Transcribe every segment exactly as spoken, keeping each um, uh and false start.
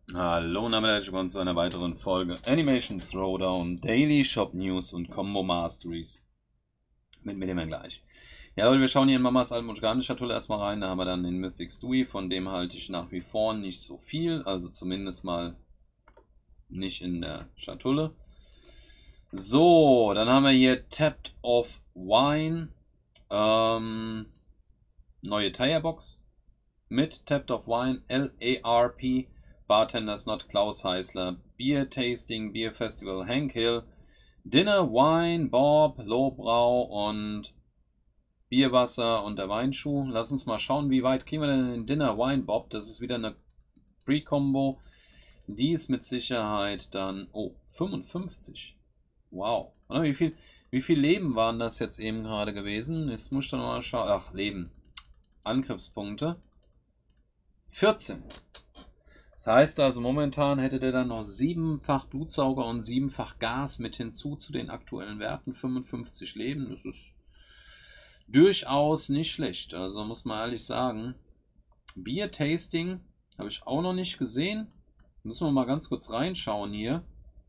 Hallo und damit herzlich willkommen zu einer weiteren Folge Animation Throwdown, Daily Shop News und Combo Masteries. Mit mir immer gleich. Ja Leute, wir schauen hier in Mamas Almutgane-Schatulle erstmal rein. Da haben wir dann den Mythic Stewie, von dem halte ich nach wie vor nicht so viel. Also zumindest mal nicht in der Schatulle. So, dann haben wir hier Tapped of Wine. Ähm, neue Tirebox mit Tapped of Wine, L A R P. Bartenders Not, Klaus Heißler, Beer Tasting, Beer Festival, Hank Hill, Dinner, Wine, Bob, Lowbrau und Bierwasser und der Weinschuh. Lass uns mal schauen, wie weit kriegen wir denn in den Dinner, Wine, Bob. Das ist wieder eine Pre-Combo. Die ist mit Sicherheit dann, oh, fünfundfünfzig. Wow. Oder wie viel, wie viel Leben waren das jetzt eben gerade gewesen? Jetzt muss ich dann mal schauen. Ach, Leben. Angriffspunkte. vierzehn. Das heißt also, momentan hätte der dann noch siebenfach Blutsauger und siebenfach Gas mit hinzu zu den aktuellen Werten. fünfundfünfzig Leben, das ist durchaus nicht schlecht. Also muss man ehrlich sagen. Beer Tasting habe ich auch noch nicht gesehen. Müssen wir mal ganz kurz reinschauen hier.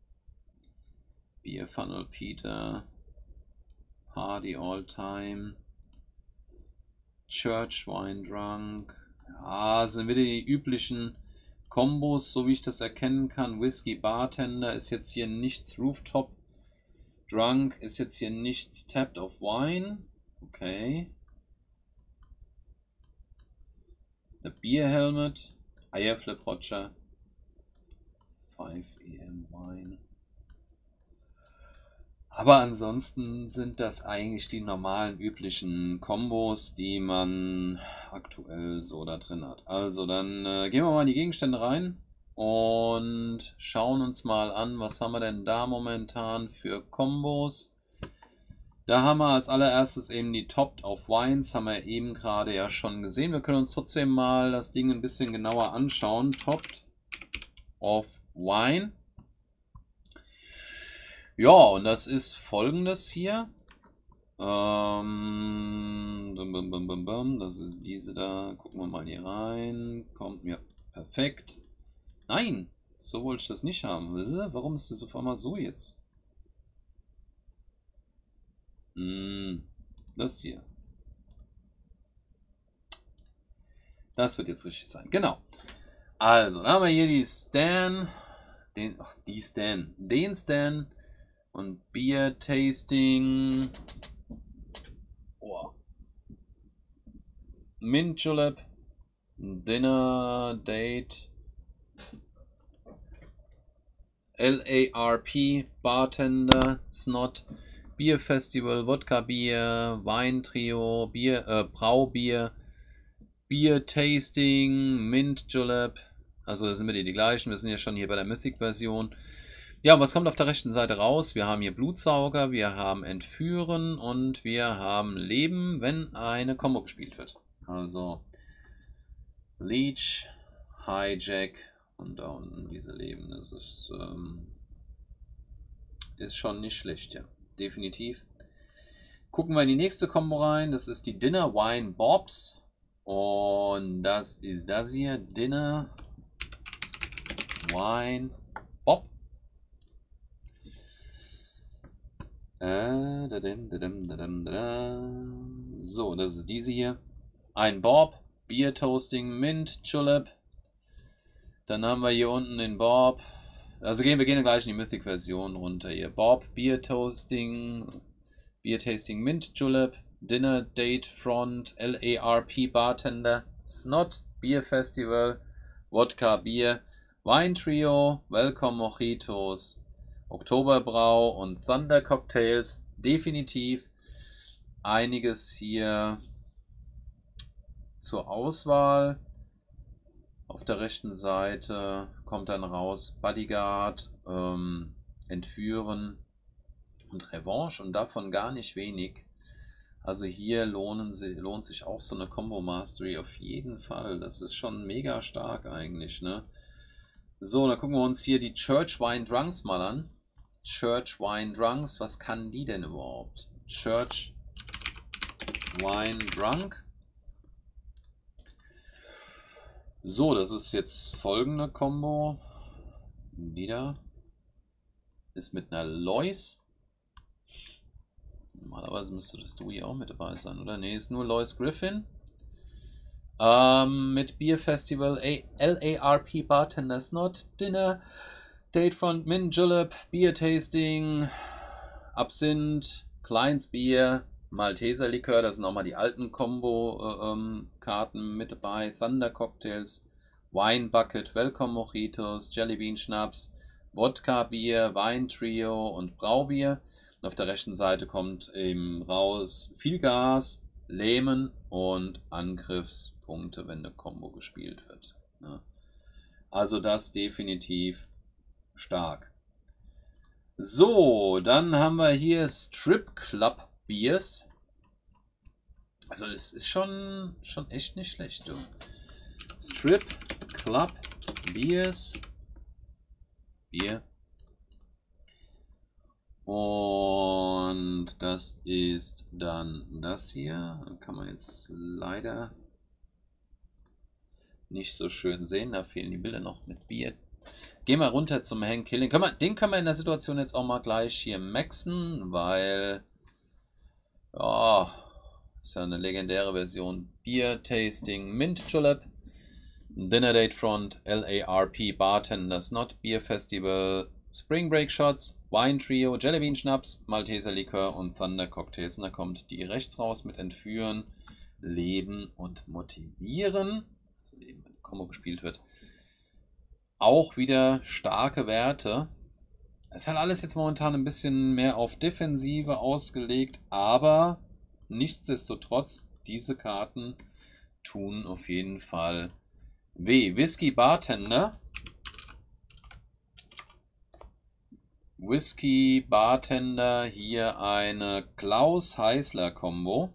Beer Funnel Peter, Hardy All Time, Church Wine Drunk. Ja, sind wieder die üblichen Kombos, so wie ich das erkennen kann. Whisky Bartender ist jetzt hier nichts. Rooftop Drunk ist jetzt hier nichts. Tapped of Wine. Okay. The Beer Helmet. Eierflip Roger. fünf E M Wine. Aber ansonsten sind das eigentlich die normalen, üblichen Kombos, die man aktuell so da drin hat. Also dann äh, gehen wir mal in die Gegenstände rein und schauen uns mal an, was haben wir denn da momentan für Kombos. Da haben wir als allererstes eben die Topped of Wines, haben wir eben gerade ja schon gesehen. Wir können uns trotzdem mal das Ding ein bisschen genauer anschauen. Topped of Wine. Ja, und das ist folgendes hier. Ähm, bum, bum, bum, bum, bum. Das ist diese da. Gucken wir mal hier rein. Kommt mir perfekt. Nein, so wollte ich das nicht haben. Warum ist das auf einmal so jetzt? Hm, das hier. Das wird jetzt richtig sein. Genau. Also, dann haben wir hier die Stan. Den, ach, die Stan. Den Stan. Und Beer Tasting. Oh. Mint Julep. Dinner Date. L A R P. Bartender. Snot. Beer Festival. Wodka Bier. Wein Trio. Bier, äh, Braubier. Beer Tasting. Mint Julep. Also das sind wir die, die gleichen. Wir sind ja schon hier bei der Mythic Version. Ja, was kommt auf der rechten Seite raus? Wir haben hier Blutsauger, wir haben Entführen und wir haben Leben, wenn eine Combo gespielt wird. Also Leech, Hijack und da unten diese Leben. Das ist, ähm, ist schon nicht schlecht, ja. Definitiv. Gucken wir in die nächste Combo rein. Das ist die Dinner Wine Bobs. Und das ist das hier. Dinner Wine Bob. Äh, dadam, dadam, dadam, dadam. So, das ist diese hier. Ein Bob, Beer Toasting, Mint, Julep. Dann haben wir hier unten den Bob. Also gehen wir gehen gleich in die Mythic-Version runter hier. Bob, Beer Toasting, Beer Tasting, Mint, Julep, Dinner Date Front, L A R P Bartender, Snot, Beer Festival, Wodka Bier, Wein Trio, Welcome Mojitos, Oktoberbrau und Thunder Cocktails. Definitiv einiges hier zur Auswahl. Auf der rechten Seite kommt dann raus Bodyguard, ähm, Entführen und Revanche und davon gar nicht wenig. Also hier lohnen sie, lohnt sich auch so eine Combo Mastery auf jeden Fall. Das ist schon mega stark eigentlich, ne? So, dann gucken wir uns hier die Church Wine Drunks mal an. Church Wine Drunks, was kann die denn überhaupt? Church Wine Drunk. So, das ist jetzt folgende Combo. Wieder. Ist mit einer Lois. Normalerweise müsste das du hier auch mit dabei sein, oder? Ne, ist nur Lois Griffin. Ähm, mit Beer Festival, L A R P Bartenders Not, Dinner, Datefront, Mint Julep, Beer Tasting, Absinth, Kleins Bier, Malteser Likör, da sind auch mal die alten Combo-Karten äh, mit dabei, Thunder Cocktails, Wine Bucket, Welcome Mojitos, Jelly Bean Schnaps, Wodka Bier, Wein Trio und Braubier. Und auf der rechten Seite kommt eben raus viel Gas, Lähmen und Angriffspunkte, wenn eine Combo gespielt wird. Ja. Also das definitiv stark. So, dann haben wir hier Strip Club Beers. Also es ist schon, schon echt nicht schlecht, du. Strip Club Beers. Bier. Und das ist dann das hier. Kann man jetzt leider nicht so schön sehen. Da fehlen die Bilder noch mit Bier. Gehen wir runter zum Hank Killing. Können wir, den können wir in der Situation jetzt auch mal gleich hier maxen, weil ja, ist ja eine legendäre Version. Beer Tasting Mint Julep, Dinner Date Front, L A R P Bartenders Not, Beer Festival, Spring Break Shots, Wine Trio, Jelly Bean Schnaps, Malteser Likör und Thunder Cocktails. Und da kommt die rechts raus mit Entführen, Leben und Motivieren. Also eben, wenn die Combo gespielt wird. Auch wieder starke Werte. Es ist halt alles jetzt momentan ein bisschen mehr auf Defensive ausgelegt, aber nichtsdestotrotz, diese Karten tun auf jeden Fall weh. Whisky Bartender. Whisky Bartender, hier eine Klaus Heißler Combo.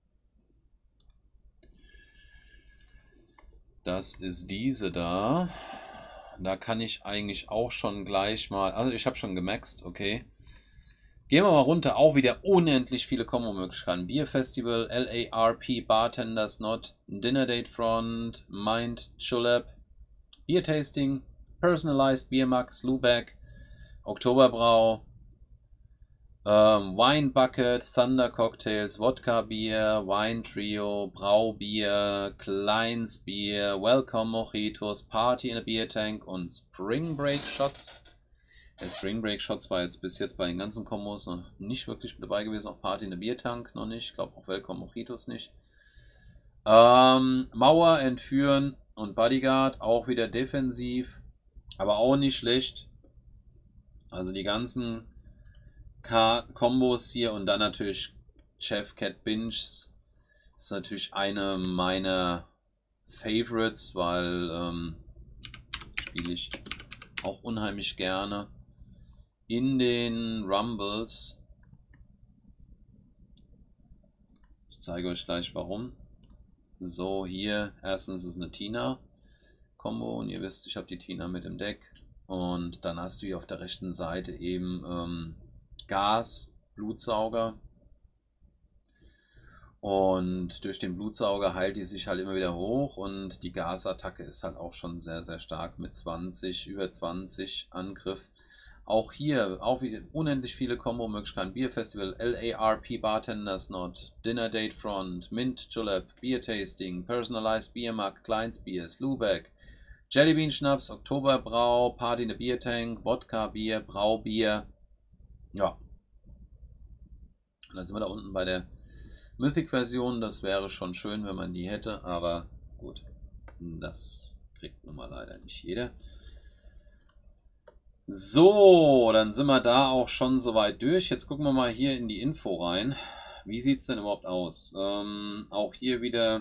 Das ist diese da. Da kann ich eigentlich auch schon gleich mal, also ich habe schon gemaxt, okay. Gehen wir mal runter, auch wieder unendlich viele Kombo-Möglichkeiten. Beer Festival, L A R P, Bartenders Not, Dinner Date Front, Mint Julep, Beer Tasting, Personalized Beer Max, Lubeck, Oktoberbrau, ähm, Wine Bucket, Thunder Cocktails, Wodka Bier, Wine Trio, Braubier, Kleins Bier, Welcome Mojitos, Party in a Beer Tank und Spring Break Shots. Der Spring Break Shots war jetzt bis jetzt bei den ganzen Kombos noch nicht wirklich mit dabei gewesen. Auch Party in a Beer Tank noch nicht. Ich glaube auch Welcome Mojitos nicht. Ähm, Mauer, Entführen und Bodyguard auch wieder defensiv, aber auch nicht schlecht. Also die ganzen Kombos hier und dann natürlich Chef Cat Binge ist natürlich eine meiner Favorites, weil ähm, spiele ich auch unheimlich gerne in den Rumbles. Ich zeige euch gleich warum. So, hier erstens ist es eine Tina Combo und ihr wisst, ich habe die Tina mit im Deck. Und dann hast du hier auf der rechten Seite eben ähm, Gas, Blutsauger. Und durch den Blutsauger heilt die sich halt immer wieder hoch. Und die Gasattacke ist halt auch schon sehr, sehr stark mit zwanzig, über zwanzig Angriff. Auch hier, auch wieder unendlich viele Kombo-Möglichkeiten. Beer Festival, L A R P Bartenders Not, Dinner Date Front, Mint Julep, Beer Tasting, Personalized Beer Mug, Kleins Bier, Lubeck, Jelly Bean Schnaps, Oktoberbrau, Party in a Beer Tank, Wodka Bier, Braubier. Ja. Und dann sind wir da unten bei der Mythic-Version. Das wäre schon schön, wenn man die hätte, aber gut. Das kriegt nun mal leider nicht jeder. So, dann sind wir da auch schon soweit durch. Jetzt gucken wir mal hier in die Info rein. Wie sieht es denn überhaupt aus? Ähm, auch hier wieder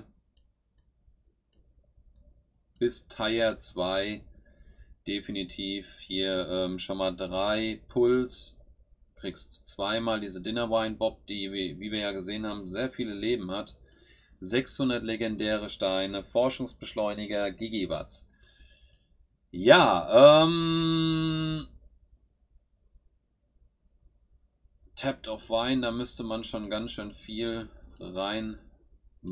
bis Tier zwei definitiv hier ähm, schon mal drei Puls. Kriegst zweimal diese Dinner Wine Bob, die, wie wir ja gesehen haben, sehr viele Leben hat. sechshundert legendäre Steine, Forschungsbeschleuniger, Gigawatts. Ja, ähm... Tapped of Wine, da müsste man schon ganz schön viel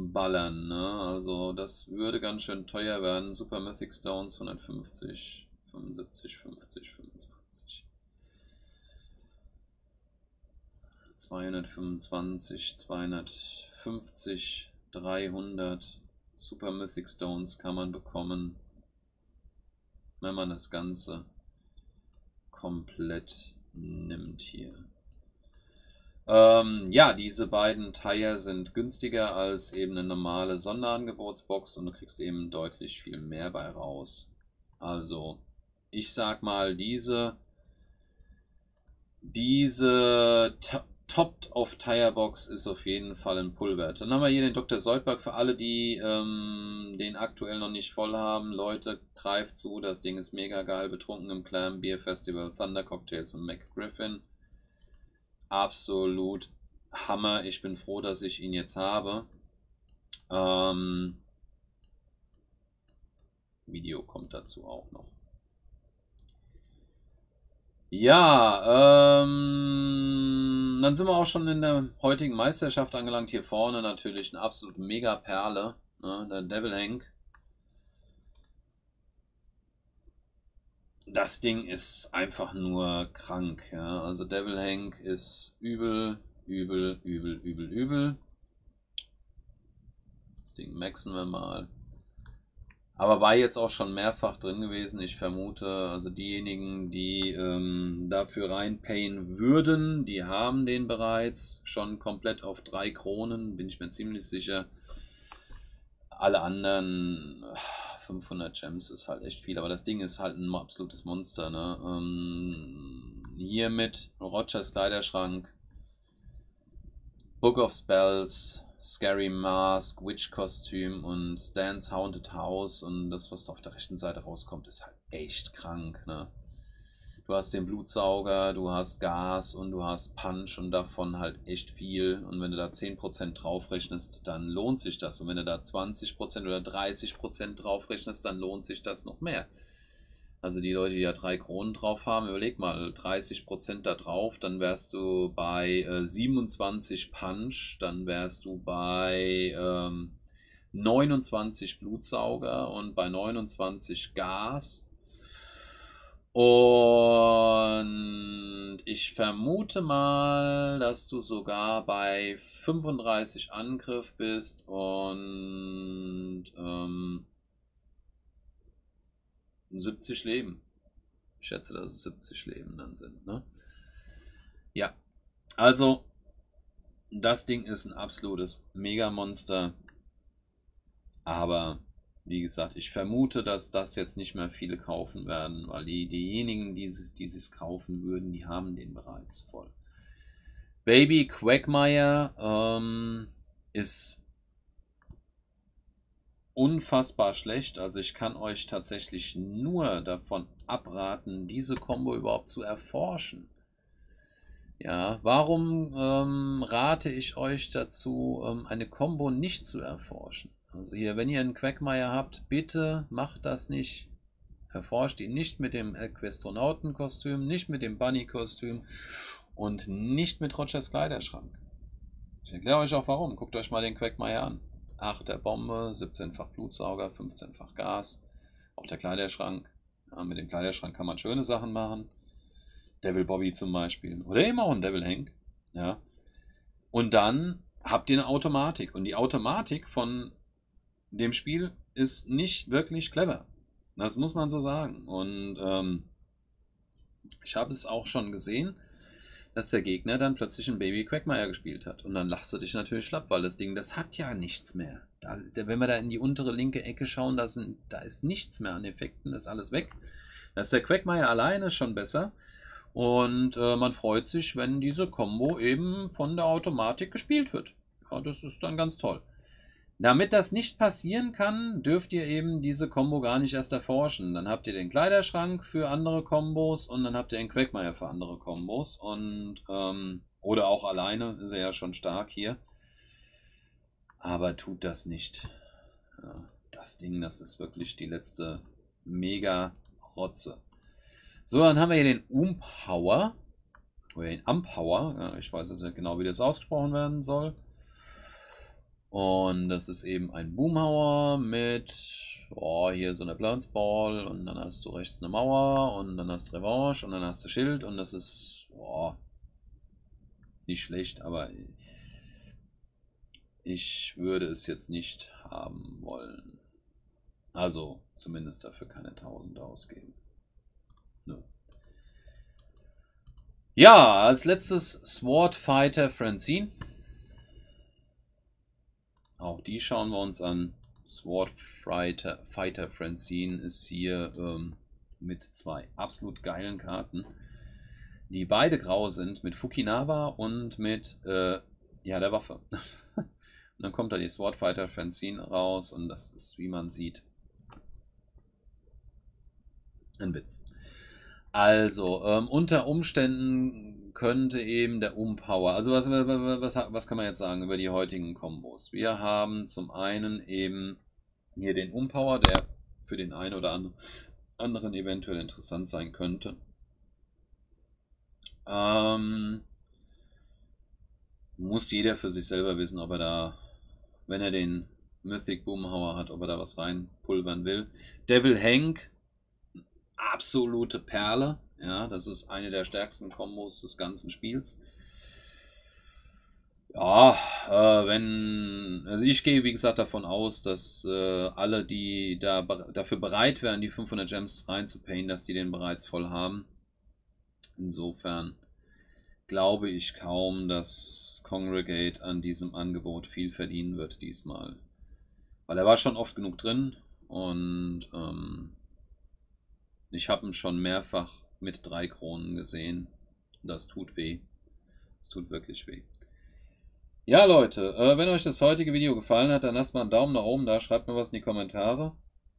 reinballern, ne? Also das würde ganz schön teuer werden. Super Mythic Stones hundertfünfzig, fünfundsiebzig, fünfzig, fünfundzwanzig. zweihundertfünfundzwanzig, zweihundertfünfzig, dreihundert Super Mythic Stones kann man bekommen, wenn man das Ganze komplett nimmt hier. Ähm, ja, diese beiden Teier sind günstiger als eben eine normale Sonderangebotsbox und du kriegst eben deutlich viel mehr bei raus. Also, ich sag mal, diese, diese Topped of Tire Box ist auf jeden Fall ein Pull-Wert. Dann haben wir hier den Doktor Soldberg für alle, die ähm, den aktuell noch nicht voll haben. Leute, greift zu, das Ding ist mega geil. Betrunken im Clam, Beer Festival, Thunder Cocktails und McGriffin. Absolut Hammer. Ich bin froh, dass ich ihn jetzt habe. Ähm, Video kommt dazu auch noch. Ja, ähm, dann sind wir auch schon in der heutigen Meisterschaft angelangt. Hier vorne natürlich eine absolute Mega-Perle, ne, der Devil Hank. Das Ding ist einfach nur krank, ja. Also Devil Hank ist übel, übel, übel, übel, übel. Das Ding maxen wir mal. Aber war jetzt auch schon mehrfach drin gewesen. Ich vermute, also diejenigen, die ähm, dafür reinpayen würden, die haben den bereits schon komplett auf drei Kronen, bin ich mir ziemlich sicher. Alle anderen fünfhundert Gems ist halt echt viel, aber das Ding ist halt ein absolutes Monster, ne? Ähm, hier mit Rogers Kleiderschrank, Book of Spells, Scary Mask, Witch-Kostüm und Stan's Haunted House und das, was auf der rechten Seite rauskommt, ist halt echt krank, ne? Du hast den Blutsauger, du hast Gas und du hast Punch und davon halt echt viel. Und wenn du da zehn Prozent drauf rechnest, dann lohnt sich das. Und wenn du da zwanzig Prozent oder dreißig Prozent drauf rechnest, dann lohnt sich das noch mehr. Also die Leute, die da drei Kronen drauf haben, überleg mal, dreißig Prozent da drauf, dann wärst du bei äh, siebenundzwanzig Punch, dann wärst du bei ähm, neunundzwanzig Blutsauger und bei neunundzwanzig Gas. Und ich vermute mal, dass du sogar bei fünfunddreißig Angriff bist und ähm, siebzig Leben. Ich schätze, dass es siebzig Leben dann sind, ne? Ja, also das Ding ist ein absolutes Mega-Monster. Aber wie gesagt, ich vermute, dass das jetzt nicht mehr viele kaufen werden, weil die, diejenigen, die, die es kaufen würden, die haben den bereits voll. Baby Quagmire ähm, ist unfassbar schlecht. Also ich kann euch tatsächlich nur davon abraten, diese Combo überhaupt zu erforschen. Ja, warum ähm, rate ich euch dazu, ähm, eine Combo nicht zu erforschen? Also hier, wenn ihr einen Quagmire habt, bitte macht das nicht. Erforscht ihn nicht mit dem Equestronautenkostüm, nicht mit dem Bunny-Kostüm und nicht mit Rogers Kleiderschrank. Ich erkläre euch auch warum. Guckt euch mal den Quagmire an. achter Bombe, siebzehnfach Blutsauger, fünfzehnfach Gas. Auch der Kleiderschrank. Ja, mit dem Kleiderschrank kann man schöne Sachen machen. Devil Bobby zum Beispiel. Oder eben auch ein Devil Hank. Ja. Und dann habt ihr eine Automatik. Und die Automatik von dem Spiel ist nicht wirklich clever. Das muss man so sagen. Und ähm, ich habe es auch schon gesehen, dass der Gegner dann plötzlich einen Baby Quagmire gespielt hat. Und dann lachst du dich natürlich schlapp, weil das Ding, das hat ja nichts mehr. Da, wenn wir da in die untere linke Ecke schauen, da, sind, da ist nichts mehr an Effekten, das ist alles weg. Da ist der Quagmire alleine schon besser. Und äh, man freut sich, wenn diese Combo eben von der Automatik gespielt wird. Ja, das ist dann ganz toll. Damit das nicht passieren kann, dürft ihr eben diese Combo gar nicht erst erforschen. Dann habt ihr den Kleiderschrank für andere Kombos und dann habt ihr den Quagmire für andere Kombos. Und, ähm, oder auch alleine, ist er ja schon stark hier. Aber tut das nicht. Ja, das Ding, das ist wirklich die letzte Mega-Rotze. So, dann haben wir hier den Umpower. Oder den Umpower. Ja, ich weiß jetzt nicht genau, wie das ausgesprochen werden soll. Und das ist eben ein Boomhauer mit oh, hier so eine Ball und dann hast du rechts eine Mauer und dann hast du Revanche und dann hast du Schild und das ist oh, nicht schlecht, aber ich würde es jetzt nicht haben wollen. Also zumindest dafür keine tausend ausgeben. Nö. Ja, als letztes Sword Fighter Francine. Auch die schauen wir uns an. Sword Fighter, Fighter Francine ist hier ähm, mit zwei absolut geilen Karten, die beide grau sind, mit Fukinawa und mit äh, ja, der Waffe. Und dann kommt da die Sword Fighter Francine raus und das ist, wie man sieht, ein Witz. Also, ähm, unter Umständen könnte eben der Umpower, also was, was, was kann man jetzt sagen über die heutigen Kombos? Wir haben zum einen eben hier den Umpower, der für den einen oder anderen eventuell interessant sein könnte. Ähm, muss jeder für sich selber wissen, ob er da, wenn er den Mythic Boomhauer hat, ob er da was reinpulvern will. Devil Hank, absolute Perle. Ja, das ist eine der stärksten Kombos des ganzen Spiels. Ja, äh, wenn, also ich gehe wie gesagt davon aus, dass äh, alle, die da dafür bereit wären, die fünfhundert Gems reinzupayen, dass die den bereits voll haben. Insofern glaube ich kaum, dass Congregate an diesem Angebot viel verdienen wird diesmal. Weil er war schon oft genug drin und ähm, ich habe ihn schon mehrfach mit drei Kronen gesehen. Das tut weh. Das tut wirklich weh. Ja, Leute, äh, wenn euch das heutige Video gefallen hat, dann lasst mal einen Daumen nach oben da, schreibt mir was in die Kommentare.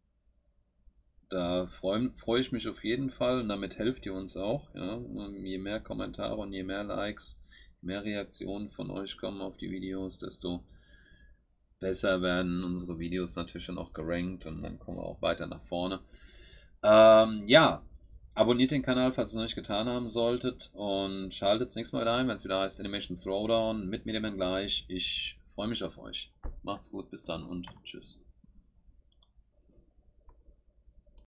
Da freue freu ich mich auf jeden Fall und damit helft ihr uns auch. Ja? Je mehr Kommentare und je mehr Likes, je mehr Reaktionen von euch kommen auf die Videos, desto besser werden unsere Videos natürlich dann auch gerankt und dann kommen wir auch weiter nach vorne. Ähm, ja, abonniert den Kanal, falls ihr es noch nicht getan haben solltet und schaltet das nächste Mal wieder ein, wenn es wieder heißt Animation Throwdown mit Mediaman gleich. Ich freue mich auf euch. Macht's gut, bis dann und tschüss.